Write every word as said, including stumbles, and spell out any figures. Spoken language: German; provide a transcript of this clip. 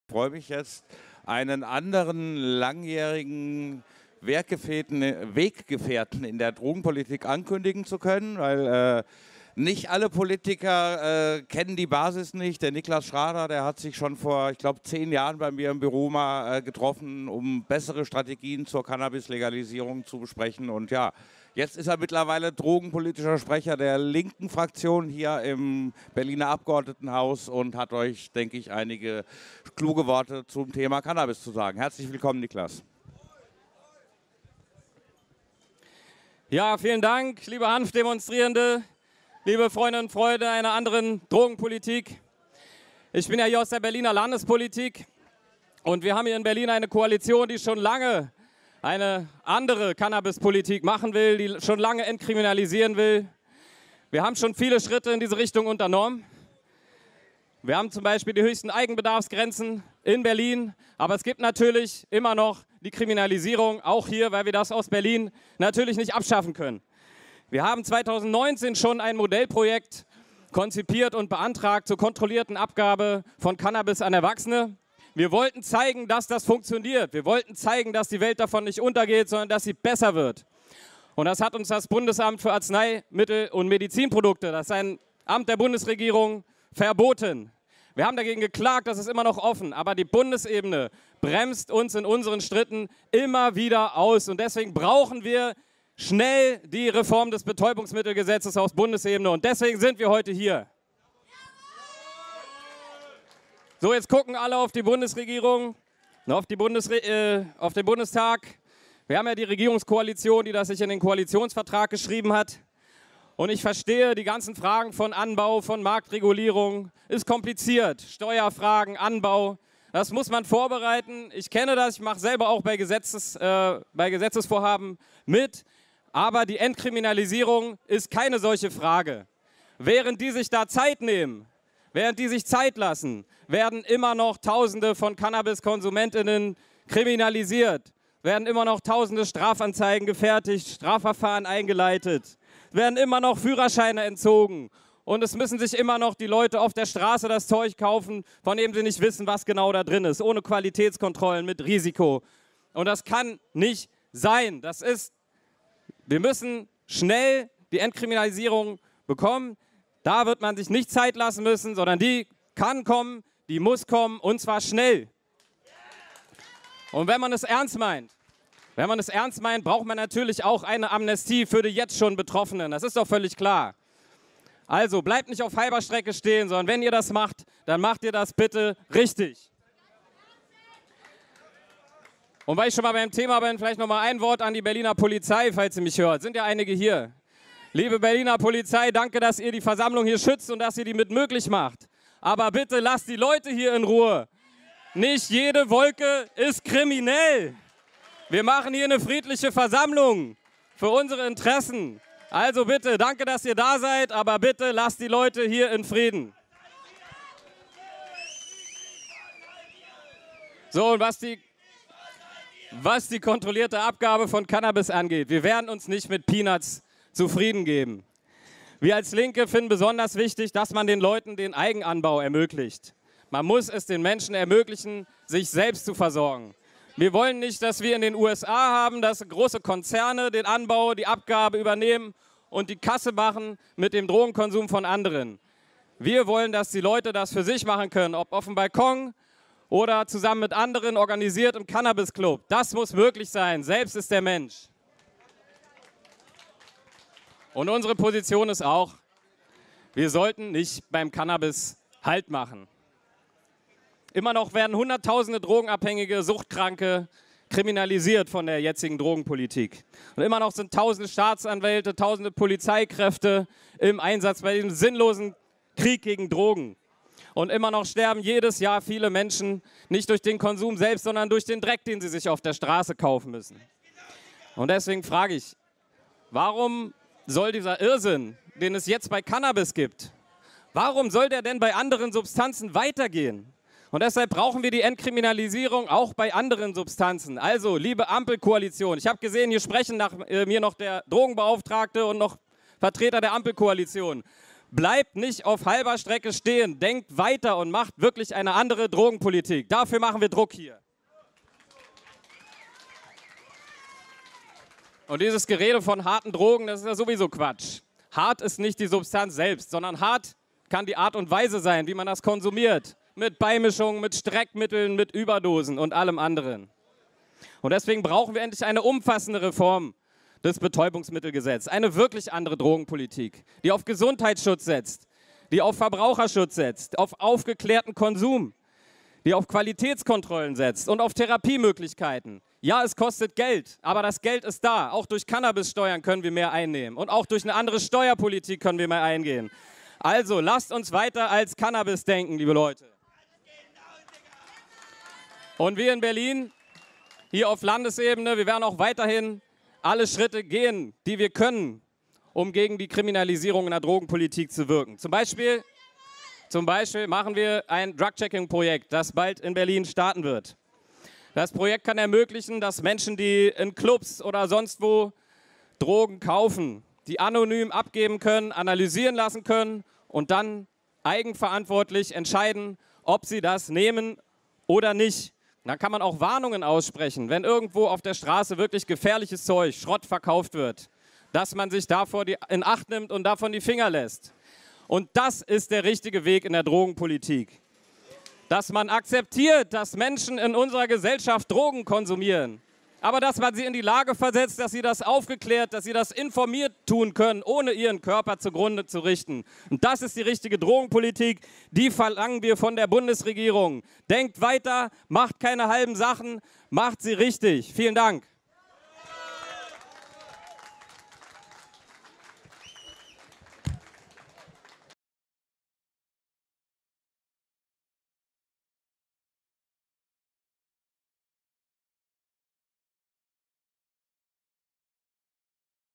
Ich freue mich jetzt, einen anderen langjährigen Weggefährten, Weggefährten in der Drogenpolitik ankündigen zu können, weil äh, nicht alle Politiker äh, kennen die Basis nicht. Der Niklas Schrader, der hat sich schon vor, ich glaube, zehn Jahren bei mir im Büro mal äh, getroffen, um bessere Strategien zur Cannabis-Legalisierung zu besprechen. Und ja, jetzt ist er mittlerweile drogenpolitischer Sprecher der linken Fraktion hier im Berliner Abgeordnetenhaus und hat euch, denke ich, einige kluge Worte zum Thema Cannabis zu sagen. Herzlich willkommen, Niklas. Ja, vielen Dank, liebe Hanfdemonstrierende, liebe Freundinnen und Freunde einer anderen Drogenpolitik. Ich bin ja hier aus der Berliner Landespolitik und wir haben hier in Berlin eine Koalition, die schon lange eine andere Cannabispolitik machen will, die schon lange entkriminalisieren will. Wir haben schon viele Schritte in diese Richtung unternommen. Wir haben zum Beispiel die höchsten Eigenbedarfsgrenzen in Berlin, aber es gibt natürlich immer noch die Kriminalisierung, auch hier, weil wir das aus Berlin natürlich nicht abschaffen können. Wir haben zweitausendneunzehn schon ein Modellprojekt konzipiert und beantragt zur kontrollierten Abgabe von Cannabis an Erwachsene. Wir wollten zeigen, dass das funktioniert. Wir wollten zeigen, dass die Welt davon nicht untergeht, sondern dass sie besser wird. Und das hat uns das Bundesamt für Arzneimittel und Medizinprodukte, das ist ein Amt der Bundesregierung, verboten. Wir haben dagegen geklagt, das ist immer noch offen, aber die Bundesebene bremst uns in unseren Schritten immer wieder aus. Und deswegen brauchen wir schnell die Reform des Betäubungsmittelgesetzes auf Bundesebene. Und deswegen sind wir heute hier. So, jetzt gucken alle auf die Bundesregierung, auf, die Bundesre äh, auf den Bundestag. Wir haben ja die Regierungskoalition, die das sich in den Koalitionsvertrag geschrieben hat. Und ich verstehe die ganzen Fragen von Anbau, von Marktregulierung. Ist kompliziert. Steuerfragen, Anbau, das muss man vorbereiten. Ich kenne das, ich mache selber auch bei, Gesetzes, äh, bei Gesetzesvorhaben mit. Aber die Entkriminalisierung ist keine solche Frage. Während die sich da Zeit nehmen, während die sich Zeit lassen, werden immer noch Tausende von Cannabis-KonsumentInnen kriminalisiert, werden immer noch Tausende Strafanzeigen gefertigt, Strafverfahren eingeleitet, werden immer noch Führerscheine entzogen und es müssen sich immer noch die Leute auf der Straße das Zeug kaufen, von dem sie nicht wissen, was genau da drin ist, ohne Qualitätskontrollen, mit Risiko. Und das kann nicht sein. Das ist, wir müssen schnell die Entkriminalisierung bekommen. Da wird man sich nicht Zeit lassen müssen, sondern die kann kommen, die muss kommen und zwar schnell. Und wenn man es ernst meint, wenn man es ernst meint, braucht man natürlich auch eine Amnestie für die jetzt schon Betroffenen. Das ist doch völlig klar. Also bleibt nicht auf halber Strecke stehen, sondern wenn ihr das macht, dann macht ihr das bitte richtig. Und weil ich schon mal beim Thema bin, vielleicht noch mal ein Wort an die Berliner Polizei, falls ihr mich hört. Sind ja einige hier. Liebe Berliner Polizei, danke, dass ihr die Versammlung hier schützt und dass ihr die mit möglich macht. Aber bitte lasst die Leute hier in Ruhe. Nicht jede Wolke ist kriminell. Wir machen hier eine friedliche Versammlung für unsere Interessen. Also bitte, danke, dass ihr da seid, aber bitte lasst die Leute hier in Frieden. So, und was die, was die kontrollierte Abgabe von Cannabis angeht, wir werden uns nicht mit Peanuts zufrieden geben. Wir als Linke finden besonders wichtig, dass man den Leuten den Eigenanbau ermöglicht. Man muss es den Menschen ermöglichen, sich selbst zu versorgen. Wir wollen nicht, dass wir in den U S A haben, dass große Konzerne den Anbau, die Abgabe übernehmen und die Kasse machen mit dem Drogenkonsum von anderen. Wir wollen, dass die Leute das für sich machen können, ob auf dem Balkon oder zusammen mit anderen organisiert im Cannabis-Club. Das muss möglich sein. Selbst ist der Mensch. Und unsere Position ist auch, wir sollten nicht beim Cannabis Halt machen. Immer noch werden Hunderttausende Drogenabhängige, Suchtkranke kriminalisiert von der jetzigen Drogenpolitik. Und immer noch sind Tausende Staatsanwälte, Tausende Polizeikräfte im Einsatz bei diesem sinnlosen Krieg gegen Drogen. Und immer noch sterben jedes Jahr viele Menschen nicht durch den Konsum selbst, sondern durch den Dreck, den sie sich auf der Straße kaufen müssen. Und deswegen frage ich, warum soll dieser Irrsinn, den es jetzt bei Cannabis gibt, warum soll der denn bei anderen Substanzen weitergehen? Und deshalb brauchen wir die Entkriminalisierung auch bei anderen Substanzen. Also, liebe Ampelkoalition, ich habe gesehen, hier sprechen nach äh, mir noch der Drogenbeauftragte und noch Vertreter der Ampelkoalition. Bleibt nicht auf halber Strecke stehen, denkt weiter und macht wirklich eine andere Drogenpolitik. Dafür machen wir Druck hier. Und dieses Gerede von harten Drogen, das ist ja sowieso Quatsch. Hart ist nicht die Substanz selbst, sondern hart kann die Art und Weise sein, wie man das konsumiert. Mit Beimischungen, mit Streckmitteln, mit Überdosen und allem anderen. Und deswegen brauchen wir endlich eine umfassende Reform des Betäubungsmittelgesetzes. Eine wirklich andere Drogenpolitik, die auf Gesundheitsschutz setzt, die auf Verbraucherschutz setzt, auf aufgeklärten Konsum, die auf Qualitätskontrollen setzt und auf Therapiemöglichkeiten. Ja, es kostet Geld, aber das Geld ist da. Auch durch Cannabissteuern können wir mehr einnehmen und auch durch eine andere Steuerpolitik können wir mehr eingehen. Also lasst uns weiter als Cannabis denken, liebe Leute. Und wir in Berlin, hier auf Landesebene, wir werden auch weiterhin alle Schritte gehen, die wir können, um gegen die Kriminalisierung in der Drogenpolitik zu wirken. Zum Beispiel, zum Beispiel machen wir ein Drug-Checking-Projekt, das bald in Berlin starten wird. Das Projekt kann ermöglichen, dass Menschen, die in Clubs oder sonst wo Drogen kaufen, die anonym abgeben können, analysieren lassen können und dann eigenverantwortlich entscheiden, ob sie das nehmen oder nicht. Dann kann man auch Warnungen aussprechen, wenn irgendwo auf der Straße wirklich gefährliches Zeug, Schrott verkauft wird, dass man sich davor die, in Acht nimmt und davon die Finger lässt. Und das ist der richtige Weg in der Drogenpolitik. Dass man akzeptiert, dass Menschen in unserer Gesellschaft Drogen konsumieren, aber dass man sie in die Lage versetzt, dass sie das aufgeklärt, dass sie das informiert tun können, ohne ihren Körper zugrunde zu richten. Und das ist die richtige Drogenpolitik, die verlangen wir von der Bundesregierung. Denkt weiter, macht keine halben Sachen, macht sie richtig. Vielen Dank.